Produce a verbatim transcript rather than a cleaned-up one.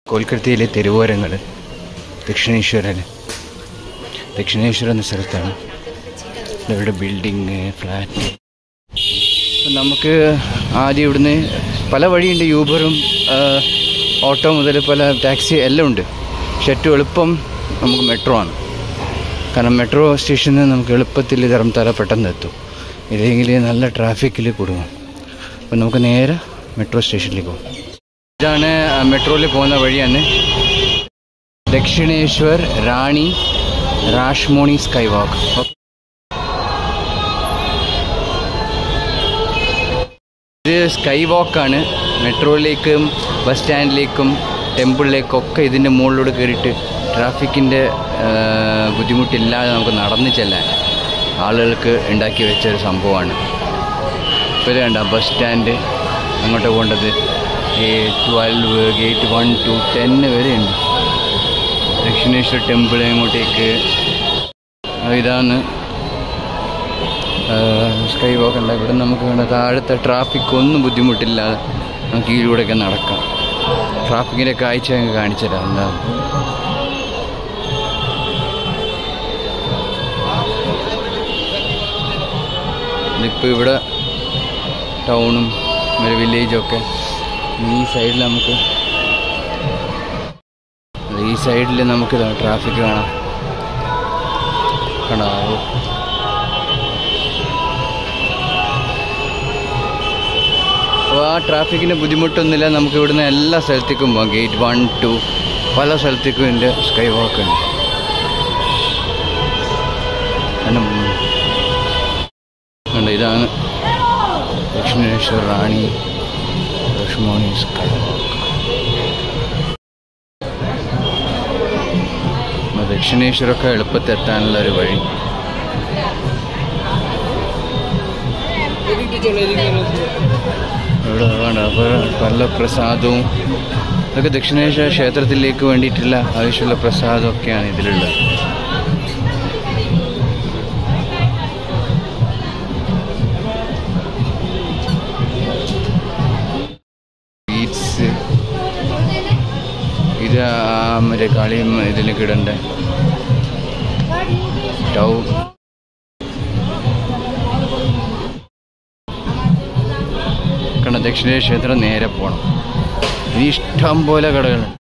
കൊൽക്കത്തയിലെ തെരുവോരങ്ങൾ ദക്ഷിണേശ്വരൻ ദക്ഷിണേശ്വരം എന്ന സ്ഥലത്താണ്. ഇവിടെ ബിൽഡിങ്, ഫ്ലാറ്റ്. നമുക്ക് ആദ്യം ഇവിടുന്ന് പല വഴിയുണ്ട്. യൂബറും ഓട്ടോ മുതൽ പല ടാക്സി എല്ലാം ഉണ്ട്. പക്ഷെ ഏറ്റവും എളുപ്പം നമുക്ക് മെട്രോ ആണ്. കാരണം മെട്രോ സ്റ്റേഷനിൽ നമുക്ക് എളുപ്പത്തിൽ ധർമ്മത്തല പെട്ടെന്ന് എത്തും. ഇല്ലെങ്കിൽ നല്ല ട്രാഫിക്കിൽ കുടുങ്ങും. അപ്പം നമുക്ക് നേരെ മെട്രോ സ്റ്റേഷനിലേക്ക് പോകും. ഇതാണ് മെട്രോയിൽ പോകുന്ന വഴിയാണ്. Dakshineswar Rani Rashmoni sky walk. ഇത് സ്കൈ വാക്കാണ്. മെട്രോയിലേക്കും ബസ് സ്റ്റാൻഡിലേക്കും ടെമ്പിളിലേക്കൊക്കെ ഇതിൻ്റെ മുകളിലൂടെ കയറിയിട്ട് ട്രാഫിക്കിൻ്റെ ബുദ്ധിമുട്ടില്ലാതെ നമുക്ക് നടന്നു ചെല്ലാൻ ആളുകൾക്ക് ഉണ്ടാക്കി വെച്ചൊരു സംഭവമാണ്. ഇപ്പോൾ ഇത് കണ്ട ബസ് സ്റ്റാൻഡ് അങ്ങോട്ട് പോകേണ്ടത് ഈ ട്വൽവ് ഗേറ്റ് വൺ ടു ടെന്ന് വരെ ഉണ്ട്. ദക്ഷിണേശ്വർ ടെമ്പിൾ അങ്ങോട്ടേക്ക് ഇതാണ് സ്കൈ വാക്ക് ഉണ്ട്. ഇവിടെ നമുക്ക് വേണ്ട താഴത്തെ ട്രാഫിക് ഒന്നും ബുദ്ധിമുട്ടില്ലാതെ നമുക്ക് ഇതിലൂടെയൊക്കെ നടക്കാം. ട്രാഫിക്കിൻ്റെ കാഴ്ച ഞങ്ങൾ കാണിച്ചു തരാം. എന്താ ഇതിപ്പോൾ ഇവിടെ ടൗണും ഒരു വില്ലേജൊക്കെ ഈ സൈഡിൽ നമുക്ക് ഈ സൈഡിൽ നമുക്ക് ട്രാഫിക് കാണാം. കാണാവോ? അപ്പോൾ ആ ട്രാഫിക്കിൻ്റെ ബുദ്ധിമുട്ടൊന്നുമില്ല. നമുക്ക് ഇവിടുന്ന് എല്ലാ സ്ഥലത്തേക്കും പോകാം. ഗേറ്റ് വൺ ടു പല സ്ഥലത്തേക്കും ഇതിൻ്റെ സ്കൈ വാക്ക് ഉണ്ട്. കണ്ട ഇതാണ് ദക്ഷിണേശ്വർ റാണി രാഷ്മോണി സ്കൈ വാക്ക്. ദക്ഷിണേശ്വരമൊക്കെ എളുപ്പത്തെത്താനുള്ള ഒരു വഴി. ഇവിടെ വേണ്ട പല പ്രസാദവും ഇതൊക്കെ ദക്ഷിണേശ്വര ക്ഷേത്രത്തിലേക്ക് വേണ്ടിയിട്ടുള്ള ആവശ്യമുള്ള പ്രസാദമൊക്കെയാണ് ഇതിലുള്ളത്. ഇത് മറ്റേ കളിയും ഇതിലേക്ക് ഇടണ്ടേ ടൗ കണ്ട ദക്ഷിണേശ്വര ക്ഷേത്രം നേരെ പോകണം. ഇനി ഇഷ്ടം പോലെ കടകളുണ്ട്.